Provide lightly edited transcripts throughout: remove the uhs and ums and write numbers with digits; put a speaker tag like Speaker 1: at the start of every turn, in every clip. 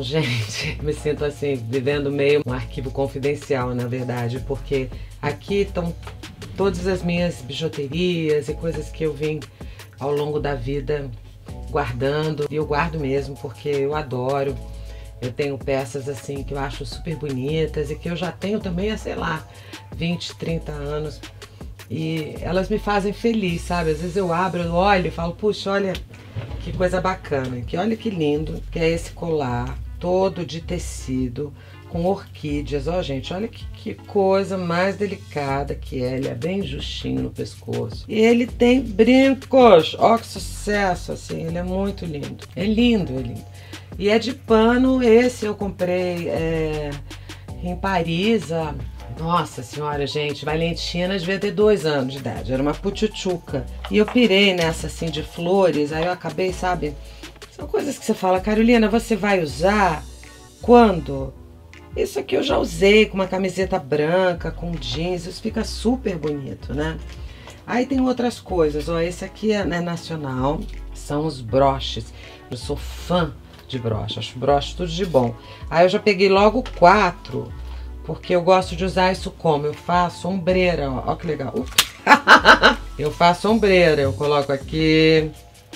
Speaker 1: gente, me sinto assim, vivendo meio um arquivo confidencial, na verdade, porque aqui estão todas as minhas bijuterias e coisas que eu vim ao longo da vida guardando, e eu guardo mesmo porque eu adoro. Eu tenho peças assim que eu acho super bonitas e que eu já tenho também há, sei lá, 20, 30 anos. E elas me fazem feliz, sabe? Às vezes eu abro, eu olho e falo, puxa, olha que coisa bacana, que olha que lindo, que é esse colar todo de tecido com orquídeas. Ó, gente, olha que coisa mais delicada que é. Ele é bem justinho no pescoço. E ele tem brincos. Ó, que sucesso, assim. Ele é muito lindo. É lindo, é lindo. E é de pano. Esse eu comprei em Paris. Nossa senhora, gente. Valentina devia ter 2 anos de idade. Era uma puchuchuca. E eu pirei nessa, assim, de flores. Aí eu acabei, sabe? São coisas que você fala, Carolina, você vai usar quando? Isso aqui eu já usei com uma camiseta branca, com jeans, isso fica super bonito, né? Aí tem outras coisas, ó, esse aqui é nacional, são os broches. Eu sou fã de broche, acho broche tudo de bom. Aí eu já peguei logo 4, porque eu gosto de usar isso como? Eu faço ombreira, ó que legal. Eu faço ombreira, eu coloco aqui,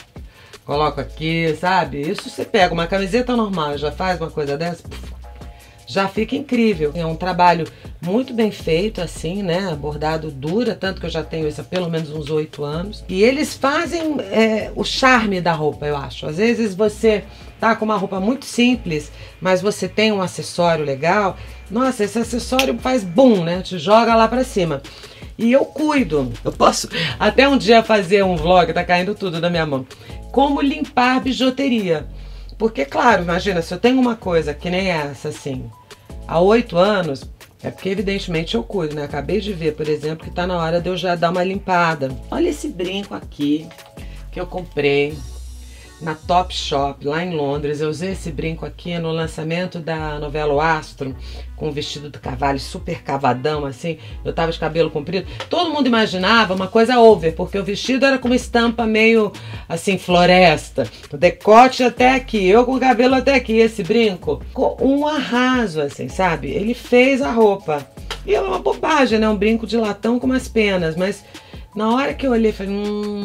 Speaker 1: sabe? Isso você pega uma camiseta normal, já faz uma coisa dessa, já fica incrível. É um trabalho muito bem feito, assim, né? Bordado dura, tanto que eu já tenho isso há pelo menos uns 8 anos. E eles fazem o charme da roupa, eu acho. Às vezes você tá com uma roupa muito simples, mas você tem um acessório legal. Nossa, esse acessório faz boom, né? Te joga lá pra cima. E eu cuido. Eu posso até um dia fazer um vlog, tá caindo tudo da minha mão. Como limpar bijuteria. Porque, claro, imagina, se eu tenho uma coisa que nem essa, assim, há 8 anos, é porque evidentemente eu cuido, né? Acabei de ver, por exemplo, que tá na hora de eu já dar uma limpada. Olha esse brinco aqui que eu comprei na Topshop, lá em Londres. Eu usei esse brinco aqui no lançamento da novela O Astro, com o vestido do cavalo super cavadão, assim. Eu tava de cabelo comprido. Todo mundo imaginava uma coisa over, porque o vestido era com uma estampa meio, assim, floresta. O decote até aqui, eu com o cabelo até aqui. Esse brinco, com um arraso, assim, sabe? Ele fez a roupa. E é uma bobagem, né? Um brinco de latão com umas penas. Mas na hora que eu olhei, falei,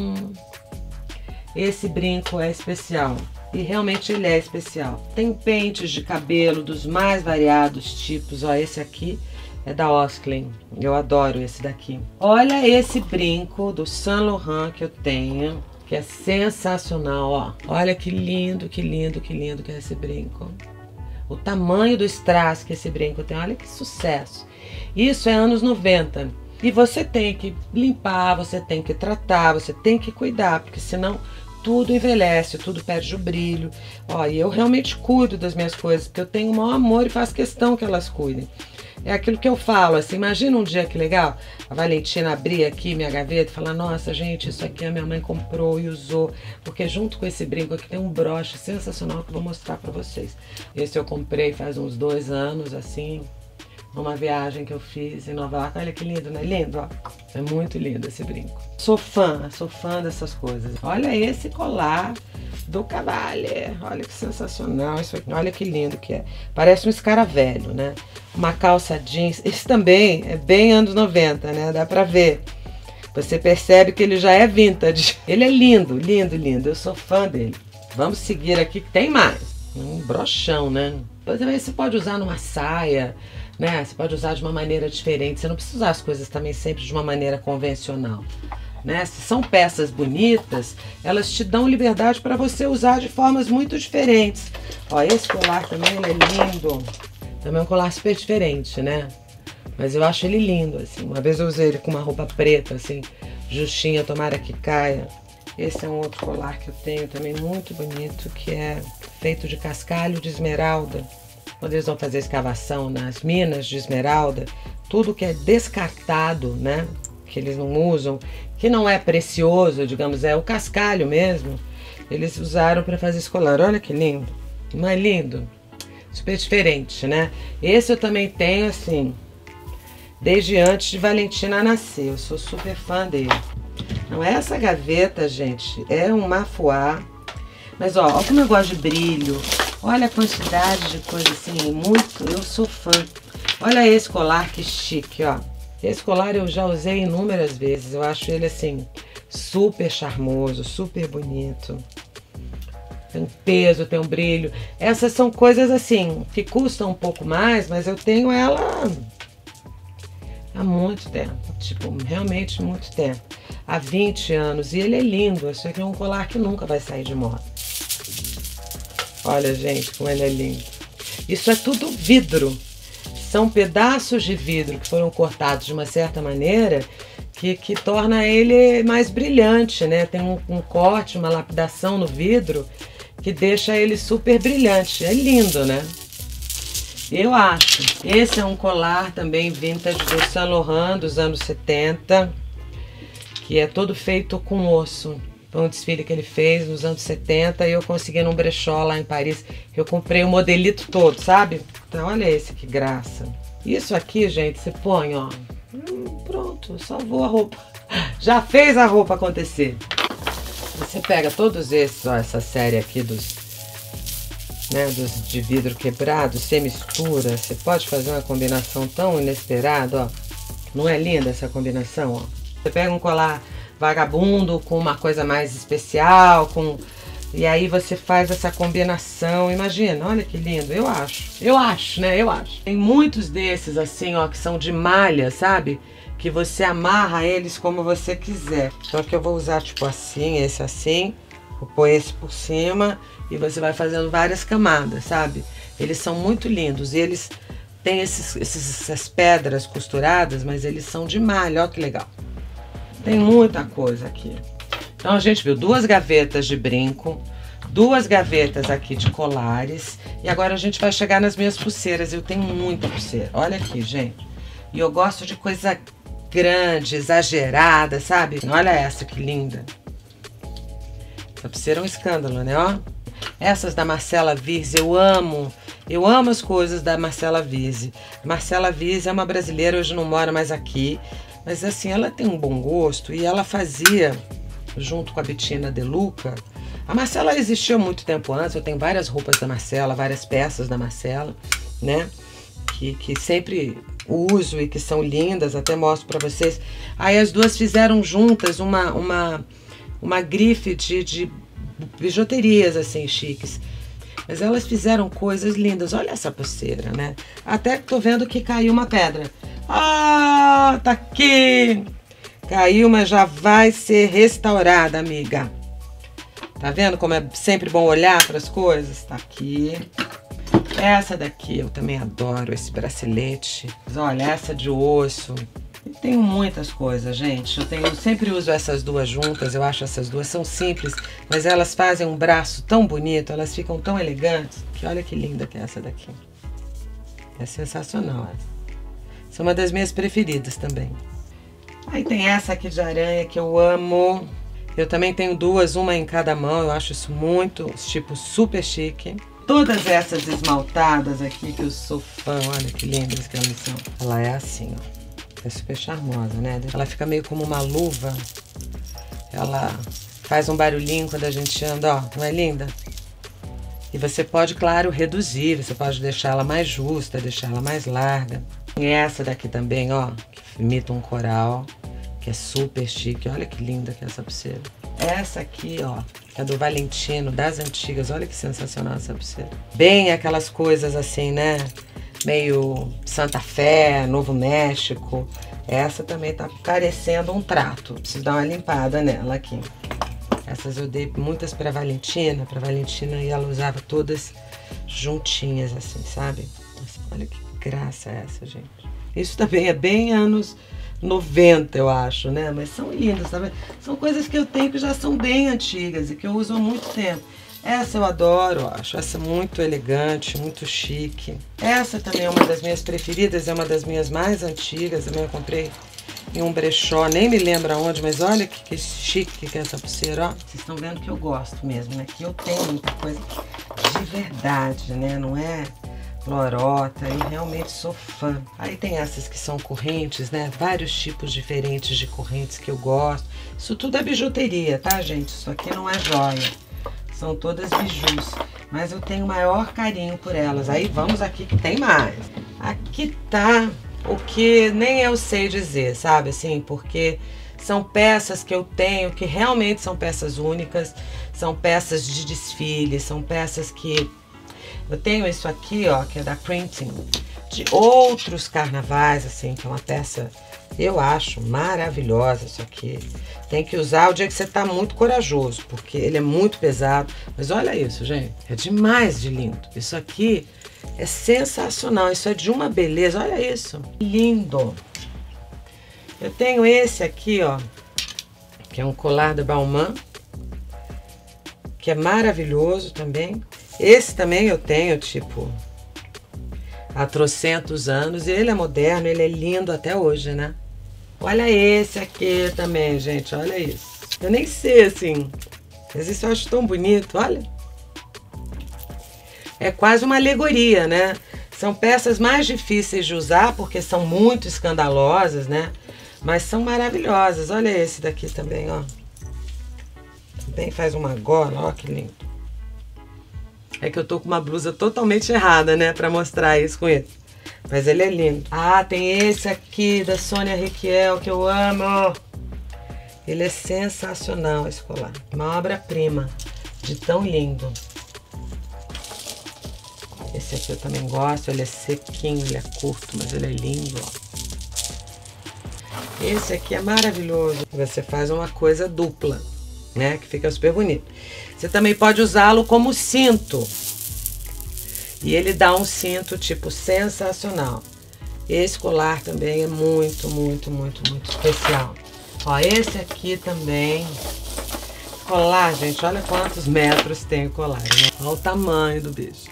Speaker 1: esse brinco é especial. E realmente ele é especial. Tem pentes de cabelo dos mais variados tipos. Ó, esse aqui é da Osklen. Eu adoro esse daqui. Olha esse brinco do Saint Laurent que eu tenho, que é sensacional, ó. Olha que lindo, que lindo, que lindo que é esse brinco. O tamanho do strass que esse brinco tem. Olha que sucesso. Isso é anos 90. E você tem que limpar, você tem que tratar, você tem que cuidar, porque senão tudo envelhece, tudo perde o brilho. Ó, e eu realmente cuido das minhas coisas, porque eu tenho o maior amor e faço questão que elas cuidem. É aquilo que eu falo, assim, imagina um dia que legal, a Valentina abrir aqui minha gaveta e falar, nossa, gente, isso aqui a minha mãe comprou e usou, porque junto com esse brinco aqui tem um broche sensacional que eu vou mostrar pra vocês. Esse eu comprei faz uns 2 anos, assim, numa viagem que eu fiz em Nova York. Olha que lindo, não é lindo? Ó, é muito lindo esse brinco. Sou fã dessas coisas. Olha esse colar do Cavalli. Olha que sensacional isso aqui. Olha que lindo que é. Parece um escaravelho, né? Uma calça jeans. Esse também é bem anos 90, né? Dá pra ver. Você percebe que ele já é vintage. Ele é lindo, lindo, lindo. Eu sou fã dele. Vamos seguir aqui que tem mais. Um brochão, né? Também você pode usar numa saia, né? Você pode usar de uma maneira diferente. Você não precisa usar as coisas também sempre de uma maneira convencional, né? Se são peças bonitas, elas te dão liberdade para você usar de formas muito diferentes. Ó, esse colar também ele é lindo. Também é um colar super diferente, né? Mas eu acho ele lindo, assim. Uma vez eu usei ele com uma roupa preta, assim, justinha, tomara que caia. Esse é um outro colar que eu tenho também muito bonito, que é feito de cascalho de esmeralda. Quando eles vão fazer escavação nas minas de esmeralda, tudo que é descartado, né, que eles não usam, que não é precioso, digamos, é o cascalho mesmo, eles usaram para fazer esse colar. Olha que lindo, não é lindo? Super diferente, né? Esse eu também tenho, assim, desde antes de Valentina nascer. Eu sou super fã dele. Não é essa gaveta, gente, é um mafuá. Mas ó como eu gosto de brilho, Olha a quantidade de coisa assim, muito, eu sou fã. Olha esse colar que chique, ó. Esse colar eu já usei inúmeras vezes, eu acho ele assim, super charmoso, super bonito. Tem um peso, tem um brilho. Essas são coisas assim, que custam um pouco mais, mas eu tenho ela há muito tempo. Tipo, realmente muito tempo. Há 20 anos. E ele é lindo. Esse aqui é um colar que nunca vai sair de moda. Olha, gente, como ele é lindo. Isso é tudo vidro. São pedaços de vidro que foram cortados de uma certa maneira que torna ele mais brilhante, né? Tem um corte, uma lapidação no vidro que deixa ele super brilhante. É lindo, né? Eu acho. Esse é um colar também vintage do Saint Laurent dos anos 70, que é todo feito com osso. Foi um desfile que ele fez nos anos 70 e eu consegui num brechó lá em Paris. Eu comprei o modelito todo, sabe? Então olha esse, que graça. Isso aqui, gente, você põe, ó. Pronto, salvou a roupa. Já fez a roupa acontecer. Você pega todos esses, ó, essa série aqui dos de vidro quebrado, você mistura, você pode fazer uma combinação tão inesperada, ó. Não é linda essa combinação, ó? Você pega um colar vagabundo com uma coisa mais especial, e aí você faz essa combinação. Imagina, olha que lindo, eu acho, né? Eu acho. Tem muitos desses assim, ó, que são de malha, sabe? Que você amarra eles como você quiser. Só que eu vou usar tipo assim, esse assim, vou pôr esse por cima e você vai fazendo várias camadas, sabe? Eles são muito lindos e eles têm essas pedras costuradas, mas eles são de malha, ó que legal. Tem muita coisa aqui. Então a gente viu 2 gavetas de brinco, 2 gavetas aqui de colares. E agora a gente vai chegar nas minhas pulseiras. Eu tenho muita pulseira. Olha aqui, gente. E eu gosto de coisa grande, exagerada, sabe? Olha essa que linda. Essa pulseira é um escândalo, né? Ó. Essas da Marcella Vise, eu amo. Eu amo as coisas da Marcella Vise. Marcella Vise é uma brasileira, hoje não mora mais aqui. Mas assim, ela tem um bom gosto e ela fazia, junto com a Bettina De Luca. A Marcella existiu muito tempo antes, eu tenho várias roupas da Marcella, várias peças da Marcella, né? Que sempre uso e que são lindas, até mostro pra vocês. Aí as duas fizeram juntas uma grife de bijuterias, assim, chiques. Mas elas fizeram coisas lindas. Olha essa pulseira, né? Até que tô vendo que caiu uma pedra. Ah, tá aqui! Caiu, mas já vai ser restaurada, amiga. Tá vendo como é sempre bom olhar para as coisas? Tá aqui. Essa daqui eu também adoro, esse bracelete. Olha, essa de osso. E tenho muitas coisas, gente. Eu sempre uso essas duas juntas. Eu acho essas duas são simples, mas elas fazem um braço tão bonito, elas ficam tão elegantes. Que olha que linda que é essa daqui. É sensacional essa. Essa é uma das minhas preferidas também. Aí tem essa aqui de aranha que eu amo. Eu também tenho duas, uma em cada mão. Eu acho isso muito, tipo, super chique. Todas essas esmaltadas aqui que eu sou fã. Olha que lindas que elas são. Ela é assim, ó. É super charmosa, né? Ela fica meio como uma luva. Ela faz um barulhinho quando a gente anda, ó. Não é linda? E você pode, claro, reduzir. Você pode deixar ela mais justa, deixar ela mais larga. E essa daqui também, ó, que imita um coral, que é super chique. Olha que linda que é essa pulseira. Essa aqui, ó, que é do Valentino, das antigas. Olha que sensacional essa pulseira. Bem aquelas coisas assim, né? Meio Santa Fé, Novo México. Essa também tá parecendo um trato. Preciso dar uma limpada nela aqui. Essas eu dei muitas pra Valentina. E ela usava todas juntinhas assim, sabe? Nossa, olha que graça essa, gente. Isso também é bem anos 90, eu acho, né? Mas são lindas, tá vendo? São coisas que eu tenho que já são bem antigas e que eu uso há muito tempo. Essa eu adoro, eu acho essa muito elegante, muito chique. Essa também é uma das minhas preferidas, é uma das minhas mais antigas. Também eu comprei em um brechó, nem me lembro aonde, mas olha que chique que é essa pulseira, ó. Vocês estão vendo que eu gosto mesmo, né? Que eu tenho muita coisa de verdade, né? Não é lorota, eu realmente sou fã. Aí tem essas que são correntes, né? Vários tipos diferentes de correntes que eu gosto. Isso tudo é bijuteria, tá, gente? Isso aqui não é joia. São todas bijus, mas eu tenho o maior carinho por elas. Aí vamos aqui que tem mais. Aqui tá o que nem eu sei dizer, sabe assim, porque são peças que eu tenho que realmente são peças únicas, são peças de desfile, são peças que... Eu tenho isso aqui, ó, que é da Printing, de outros carnavais, assim, que é uma peça, eu acho, maravilhosa isso aqui. Tem que usar o dia que você tá muito corajoso, porque ele é muito pesado. Mas olha isso, gente, é demais de lindo. Isso aqui é sensacional, isso é de uma beleza, olha isso, lindo. Eu tenho esse aqui, ó, que é um colar da Balmain, que é maravilhoso também. Esse também eu tenho, tipo, há trocentos anos, e ele é moderno, ele é lindo até hoje, né? Olha esse aqui também, gente, olha isso. Eu nem sei, assim, mas isso eu acho tão bonito, olha. É quase uma alegoria, né? São peças mais difíceis de usar, porque são muito escandalosas, né? Mas são maravilhosas. Olha esse daqui também, ó. Também faz uma gola, ó que lindo. É que eu tô com uma blusa totalmente errada, né? Pra mostrar isso com ele. Mas ele é lindo. Ah, tem esse aqui da Sonia Rykiel, que eu amo. Ele é sensacional, esse colar. Uma obra-prima de tão lindo. Esse aqui eu também gosto. Ele é sequinho, ele é curto, mas ele é lindo, ó. Esse aqui é maravilhoso. Você faz uma coisa dupla, né? Que fica super bonito. Você também pode usá-lo como cinto. E ele dá um cinto, tipo, sensacional. Esse colar também é muito, muito, muito, muito especial. Ó, esse aqui também. Colar, gente, olha quantos metros tem o colar, né? Olha o tamanho do bicho.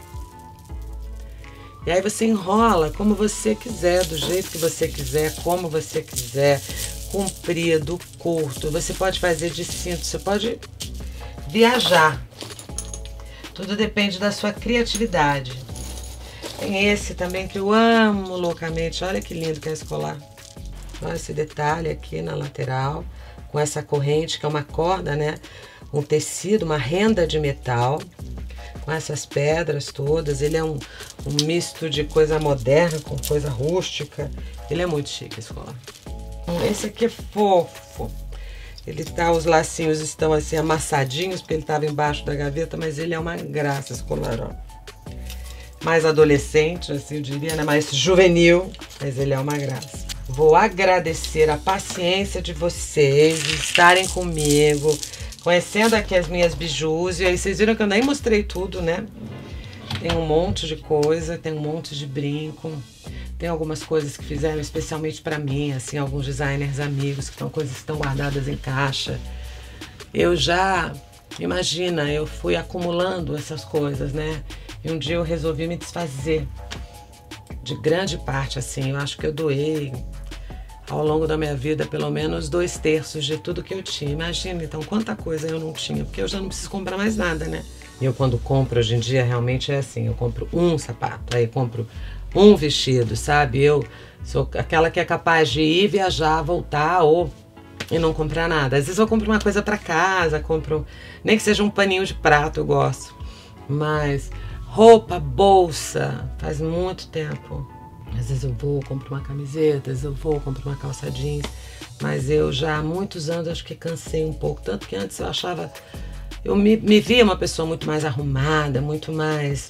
Speaker 1: E aí você enrola como você quiser, do jeito que você quiser, como você quiser. Comprido, curto. Você pode fazer de cinto, você pode viajar. Tudo depende da sua criatividade. Tem esse também que eu amo loucamente. Olha que lindo que é esse colar. Olha esse detalhe aqui na lateral. Com essa corrente, que é uma corda, né? Um tecido, uma renda de metal. Com essas pedras todas. Ele é um misto de coisa moderna com coisa rústica. Ele é muito chique, esse colar. Esse aqui é fofo. Ele tá, os lacinhos estão assim amassadinhos, porque ele estava embaixo da gaveta, mas ele é uma graça, esse colar, ó. Mais adolescente, assim eu diria, né? Mais juvenil, mas ele é uma graça. Vou agradecer a paciência de vocês, de estarem comigo, conhecendo aqui as minhas bijus. E aí vocês viram que eu nem mostrei tudo, né? Tem um monte de coisa, tem um monte de brinco. Tem algumas coisas que fizeram especialmente para mim, assim, alguns designers amigos, que estão coisas que estão guardadas em caixa. Eu já, imagina, eu fui acumulando essas coisas, né? E um dia eu resolvi me desfazer de grande parte, assim. Eu acho que eu doei ao longo da minha vida pelo menos 2/3 de tudo que eu tinha. Imagina, então, quanta coisa eu não tinha, porque eu já não preciso comprar mais nada, né? E eu quando compro hoje em dia realmente é assim, eu compro um sapato, aí compro um vestido, sabe? Eu sou aquela que é capaz de ir viajar, voltar e não comprar nada. Às vezes eu compro uma coisa para casa, compro nem que seja um paninho de prato, eu gosto. Mas roupa, bolsa, faz muito tempo. Às vezes eu vou, compro uma camiseta, às vezes eu vou, compro uma calça jeans. Mas eu já há muitos anos acho que cansei um pouco. Tanto que antes eu achava... Eu me via uma pessoa muito mais arrumada, muito mais...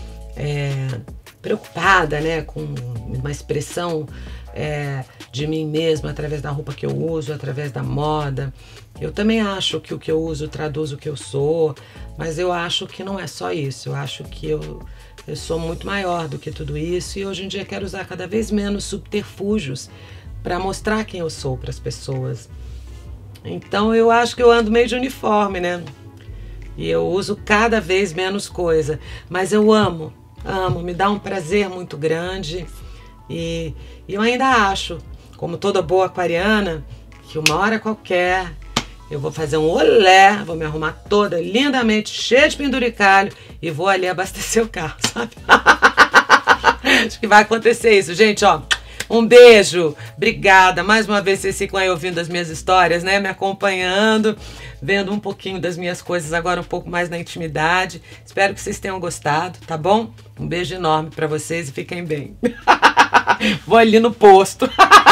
Speaker 1: preocupada, né, com uma expressão de mim mesma através da roupa que eu uso, através da moda. Eu também acho que o que eu uso traduz o que eu sou, mas eu acho que não é só isso. Eu acho que eu sou muito maior do que tudo isso e hoje em dia quero usar cada vez menos subterfúgios para mostrar quem eu sou para as pessoas. Então eu acho que eu ando meio de uniforme, né? E eu uso cada vez menos coisa, mas eu amo, me dá um prazer muito grande e eu ainda acho, como toda boa aquariana, que uma hora qualquer eu vou fazer um olé, vou me arrumar toda lindamente, cheia de penduricalho e vou ali abastecer o carro, sabe? Acho que vai acontecer isso, gente, ó. Um beijo, obrigada. Mais uma vez vocês ficam aí ouvindo as minhas histórias, né? Me acompanhando, vendo um pouquinho das minhas coisas agora um pouco mais na intimidade. Espero que vocês tenham gostado, tá bom? Um beijo enorme pra vocês e fiquem bem. Vou ali no posto.